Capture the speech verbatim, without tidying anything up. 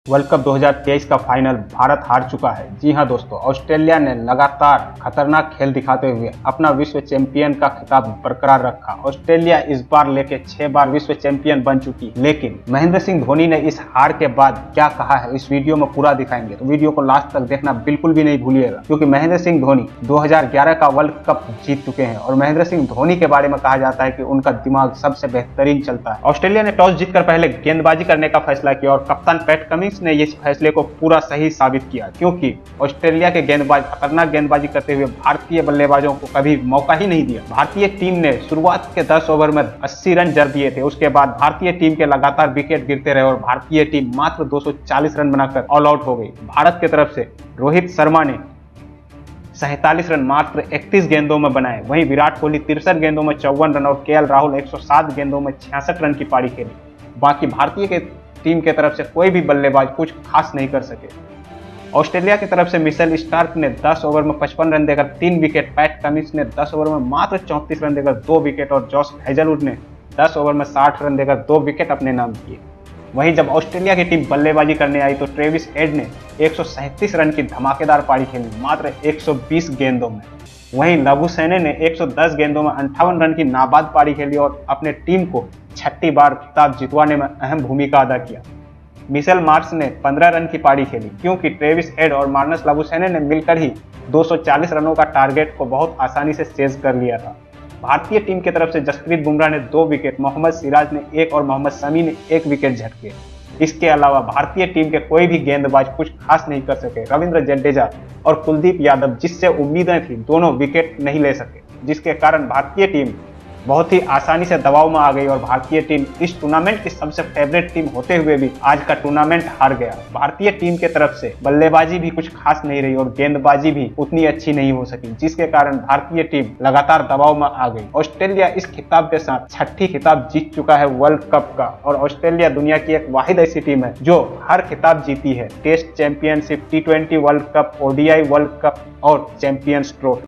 World cup दो हज़ार तेईस का फाइनल भारत हार चुका है। जी हां दोस्तों, ऑस्ट्रेलिया ने लगातार खतरनाक खेल दिखाते हुए अपना विश्व चैंपियन का खिताब बरकरार रखा। ऑस्ट्रेलिया इस बार लेके छह बार विश्व चैंपियन बन चुकी, लेकिन महेंद्र सिंह धोनी ने इस हार के बाद क्या कहा है इस वीडियो में पूरा दिखाएंगे, तो वीडियो को लास्ट तक देखना बिल्कुल भी नहीं भूलिएगा, क्योंकि महेंद्र सिंह धोनी दो हज़ार ग्यारह का वर्ल्ड कप जीत चुके हैं और महेंद्र सिंह धोनी के बारे में कहा जाता है कि उनका दिमाग सबसे बेहतरीन चलता है। ऑस्ट्रेलिया ने टॉस जीतकर पहले गेंदबाजी करने का फैसला किया और कप्तान पैट कमिंस ने इस फैसले को पूरा सही साबित किया, क्योंकि ऑस्ट्रेलिया के गेंदबाज खतरनाक गेंदबाजी करते हुए भारतीय बल्लेबाजों को कभी मौका ही नहीं दिया। भारतीय टीम ने शुरुआत के दस ओवर में अस्सी रन जड़ दिए थे। उसके बाद भारतीय टीम के लगातार विकेट गिरते रहे और भारतीय टीम मात्र दो सौ चालीस रन बनाकर ऑल आउट हो गई। भारत की तरफ से रोहित शर्मा ने सैंतालीस रन मात्र इकतीस गेंदों में बनाए, वहीं विराट कोहली तिरसठ गेंदों में चौवन रन और के एल राहुल एक सौ सात गेंदों में छियासठ रन की पारी खेली। बाकी भारतीय के टीम के तरफ से कोई भी बल्लेबाज कुछ खास नहीं कर सके। ऑस्ट्रेलिया की तरफ से मिशेल स्टार्क ने दस ओवर में पचपन रन देकर तीन विकेट, पैट कमिंस ने दस ओवर में मात्र चौंतीस रन देकर दो विकेट और जॉश हेजलवुड ने दस ओवर में साठ रन देकर दो विकेट अपने नाम किए। वहीं जब ऑस्ट्रेलिया की टीम बल्लेबाजी करने आई तो ट्रेविस हेड ने एक सौ सैंतीस रन की धमाकेदार पारी खेली मात्र एक सौ बीस गेंदों में। वहीं लबुशेने ने एक सौ दस गेंदों में अंठावन रन की नाबाद पारी खेली और अपने टीम को छठी बार खिताब जितवाने में अहम भूमिका अदा किया। मिशेल मार्श ने पंद्रह रन की पारी खेली, क्योंकि ट्रेविस हेड और मार्नस लबुशेने ने मिलकर ही दो सौ चालीस रनों का टारगेट को बहुत आसानी से चेज कर लिया था। भारतीय टीम की तरफ से जसप्रीत बुमराह ने दो विकेट, मोहम्मद सिराज ने एक और मोहम्मद शमी ने एक विकेट झटके। इसके अलावा भारतीय टीम के कोई भी गेंदबाज कुछ खास नहीं कर सके। रविंद्र जडेजा और कुलदीप यादव, जिससे उम्मीदें थी, दोनों विकेट नहीं ले सके, जिसके कारण भारतीय टीम बहुत ही आसानी से दबाव में आ गई और भारतीय टीम इस टूर्नामेंट की सबसे फेवरेट टीम होते हुए भी आज का टूर्नामेंट हार गया। भारतीय टीम के तरफ से बल्लेबाजी भी कुछ खास नहीं रही और गेंदबाजी भी उतनी अच्छी नहीं हो सकी, जिसके कारण भारतीय टीम लगातार दबाव में आ गई। ऑस्ट्रेलिया इस खिताब के साथ छठी खिताब जीत चुका है वर्ल्ड कप का, और ऑस्ट्रेलिया दुनिया की एक वाहिद ऐसी टीम है जो हर खिताब जीती है। Test championship, T twenty world cup, O D I world cup और चैंपियंस ट्रॉफी।